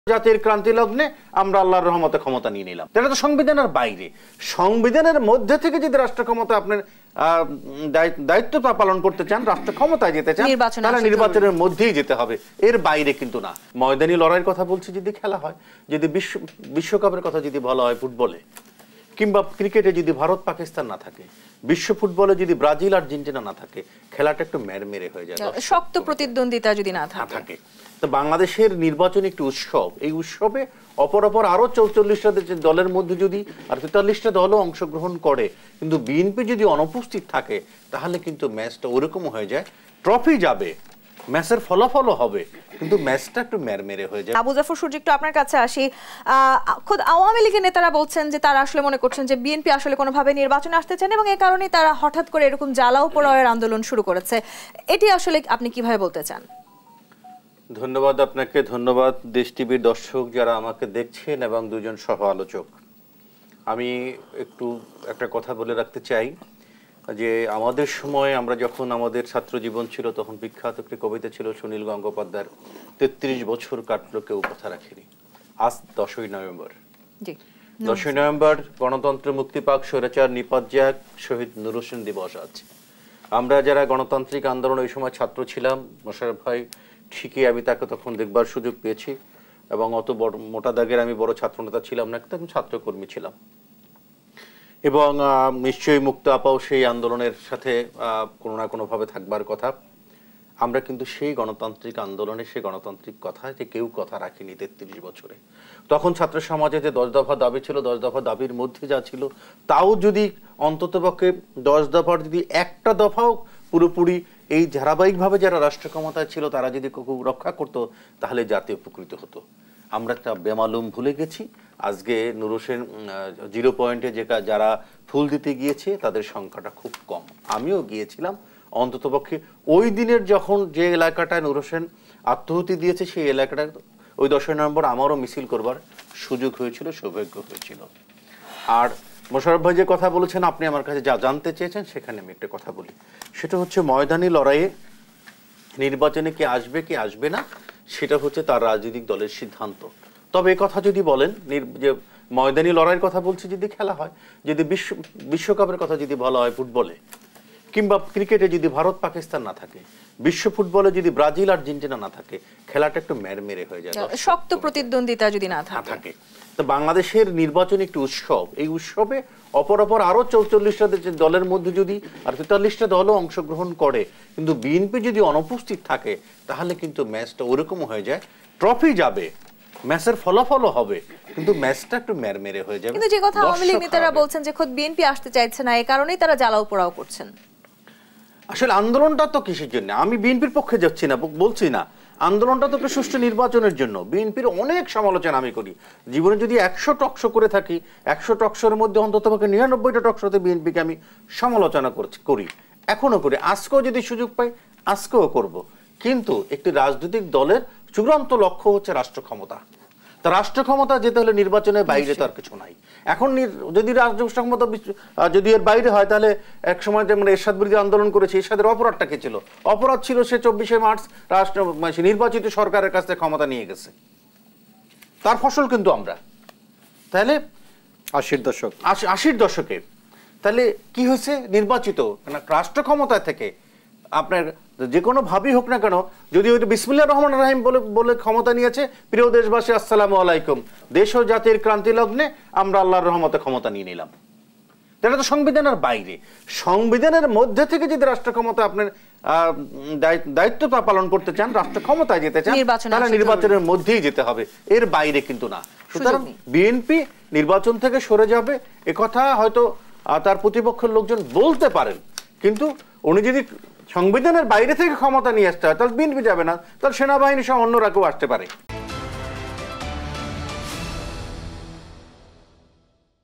জাতির ক্রান্তি লগ্নে আমরা আল্লাহর রহমতে ক্ষমতা নিয়ে নিলাম। এটা তো সংবিধানের বাইরে। সংবিধানের মধ্যে থেকে যদি রাষ্ট্র ক্ষমতা আপনার দায়িত্ব পালন করতে চান, রাষ্ট্র ক্ষমতায় যেতে চান, তাহলে নির্বাচনের মধ্যেই যেতে হবে, এর বাইরে কিন্তু না। ময়দানি লড়াইয়ের কথা বলছি যদি খেলা হয়, যদি বিশ্বকাপের কথা যদি বলা হয় ফুটবলে, কিংবা ক্রিকেটে যদি ভারত পাকিস্তান না থাকে, বিশ্ব ফুটবলে যদি ব্রাজিল আর্জেন্টিনা না থাকে, খেলাটা একটু মেরে হয়ে যায়, শক্ত প্রতিদ্বন্দ্বিতা যদি না থাকে। তো বাংলাদেশের নির্বাচন একটি উৎসব। এই উৎসবে অপর আরো 44টা দলের মধ্যে যদি আর 43টা দলও অংশগ্রহণ করে, কিন্তু বিএনপি যদি অনুপস্থিত থাকে, তাহলে কিন্তু ম্যাচটা ওরকম হয়ে যায়, ট্রফি যাবে, ম্যাচের ফলাফলও হবে, কিন্তু ম্যাচটা একটু মেরে হয়ে যায়। আবু জাফর সুজি, একটু আপনার কাছে আসি। খোদ আওয়ামী লীগের নেতারা বলছেন যে তারা আসলে মনে করছেন যে বিএনপি আসলে কোনোভাবে নির্বাচনে আসতে চান এবং এই কারণেই তারা হঠাৎ করে এরকম জ্বালাও পোড়াওয়ের আন্দোলন শুরু করেছে। এটি আসলে আপনি কিভাবে বলতে চান? ধন্যবাদ আপনাকে, ধন্যবাদ দেশ টিভির দর্শক যারা আমাকে দেখছেন এবং দুজন সহ আলোচক। আমি একটু একটা কথা বলে রাখতে চাই যে আমাদের সময় আমরা যখন আমাদের ছাত্র জীবন ছিল, তখন বিখ্যাত একটি কবিতা ছিল সুনীল গঙ্গোপাধ্যায়ের, 33 বছর কাটলো কেউ কথা রাখেনি। আজ 10ই নভেম্বর। 10ই নভেম্বর গণতন্ত্র মুক্তি পাক, স্বৈরাচার নিপাত যাক, শহীদ নূর হোসেন দিবস আছে। আমরা যারা গণতান্ত্রিক আন্দোলন ওই সময় ছাত্র ছিলাম, মোশাররফ ভাই ঠিকই, আমি তাকে তখন দেখবার সুযোগ পেয়েছি, এবং অত বড় মোটা দাগের আমি বড় ছাত্রনেতা ছিলাম না, তখন ছাত্রকর্মী ছিলাম, এবং নিশ্চয়ই মুক্ত আপাও সেই আন্দোলনের সাথে কোনো না কোনোভাবে থাকবার কথা। আমরা কিন্তু সেই গণতান্ত্রিক আন্দোলনে, সেই গণতান্ত্রিক কথা যে কেউ কথা রাখিনি 33 বছরে। তখন ছাত্র সমাজে যে 10 দফা দাবি ছিল, 10 দফা দাবির মধ্যে যা ছিল, তাও যদি অন্ততপক্ষে 10 দফার যদি একটা দফাও পুরোপুরি এই ধারাবাহিকভাবে যারা রাষ্ট্র ক্ষমতায় ছিল তারা যদি রক্ষা করত, তাহলে জাতি উপকৃত হতো। আমরা একটা বেমালুম ভুলে গেছি। আজকে নূর হোসেন 0 পয়েন্টে যারা ফুল দিতে গিয়েছে তাদের সংখ্যাটা খুব কম। আমিও গিয়েছিলাম। অন্ততপক্ষে ওই দিনের যখন যে এলাকাটায় নূর হোসেন আত্মহুতি দিয়েছে, সেই এলাকাটা ওই 10ই নভেম্বর আমারও মিছিল করবার সুযোগ হয়েছিল, সৌভাগ্য হয়েছিল। আর মোশাররফ ভাই যে কথা বলেছেন, আপনি আমার কাছে যা জানতে চেয়েছেন, সেখানে আমি একটা কথা বলি। সেটা হচ্ছে ময়দানি লড়াইয়ে নির্বাচনে কে আসবে কে আসবে না, সেটা হচ্ছে তার রাজনৈতিক দলের সিদ্ধান্ত। তবে এ কথা যদি বলেন, যে ময়দানি লড়াইয়ের কথা বলছি যদি খেলা হয়, যদি বিশ্বকাপের কথা যদি বলা হয় ফুটবলে, কিংবা ক্রিকেটে যদি ভারত পাকিস্তান না থাকে, বিশ্ব ফুটবলে যদি ব্রাজিল আর্জেন্টিনা না থাকে, খেলাটা একটু মেরে হয়ে যায়, শক্ত প্রতিদ্বন্দ্বিতা যদি না থাকে। তো বাংলাদেশের নির্বাচন একটি উৎসব। এই উৎসবে অপর আরো 44টা দলের মধ্যে যদি আর 43টা দলও অংশগ্রহণ করে, কিন্তু বিএনপি যদি অনুপস্থিত থাকে, তাহলে কিন্তু ম্যাচটা ওরকম হয়ে যায়, ট্রফি যাবে, ম্যাচের ফলাফলও হবে, কিন্তু ম্যাচটা একটু মেরে হয়ে যাবে। কিন্তু যে কথা আওয়ামী লীগ নেতারা বলছেন যে খোদ বিএনপি আসতে চাইছে না, এই কারণেই তারা জ্বালাও পোড়াও করছেন। আসলে আন্দোলনটা তো কিসের জন্য? আমি বিএনপির পক্ষে যাচ্ছি না, বলছি না। আন্দোলনটা তো একটা সুষ্ঠু নির্বাচনের জন্য। বিএনপির অনেক সমালোচনা আমি করি। জীবনে যদি 100 টকশো করে থাকি, 100 টকশোর মধ্যে অন্তত 99টা টকশোতে বিএনপিকে আমি সমালোচনা করি, এখনো করি, আজকেও যদি সুযোগ পাই আজকেও করব। কিন্তু একটি রাজনৈতিক দলের চূড়ান্ত লক্ষ্য হচ্ছে রাষ্ট্র ক্ষমতা। তা রাষ্ট্র ক্ষমতা যেতে হলে নির্বাচনের বাইরে তো আর কিছু নাই। এখন যদি রাষ্ট্র ক্ষমতা যদি এর বাইরে হয়, তাহলে এক সময় যেমন এরশাদ বিরোধী আন্দোলন করেছে, এরশাদের অপরাধটা কি ছিল? অপরাধ ছিল সে 24শে মার্চ নির্বাচিত সরকারের কাছ থেকে ক্ষমতা নিয়ে গেছে, তার ফসল কিন্তু আমরা। তাহলে 80র দশকে তাহলে কি হয়েছে? নির্বাচিত রাষ্ট্র ক্ষমতা থেকে আপনার যে কোনো ভাবই হোক না কেন, যদি ওই বিসমিল্লাহির রহমানির রহিম বলে ক্ষমতা নিয়েছে, প্রিয় দেশবাসী আসসালামু আলাইকুম, দেশ ও জাতির ক্রান্তি লগ্নে আমরা আল্লাহর রহমতে ক্ষমতা নিয়ে নিলাম। এটা তো সংবিধানের বাইরে। সংবিধানের মধ্যে থেকে যদি রাষ্ট্র ক্ষমতা আপনার দায়িত্ব পালন করতে চান, রাষ্ট্র ক্ষমতায় যেতে চান, তাহলে নির্বাচনের মধ্যেই যেতে হবে, এর বাইরে কিন্তু না। সুতরাং বিএনপি নির্বাচন থেকে সরে যাবে এ কথা হয়তো তার প্রতিপক্ষের লোকজন বলতে পারেন, কিন্তু উনি যদি সংবিধানের বাইরে থেকে ক্ষমতা নিয়ে আসতে হয়, তাহলে বিএনপি যাবে না, তাহলে সেনাবাহিনী সহ অন্যরা কেউ আসতে পারে।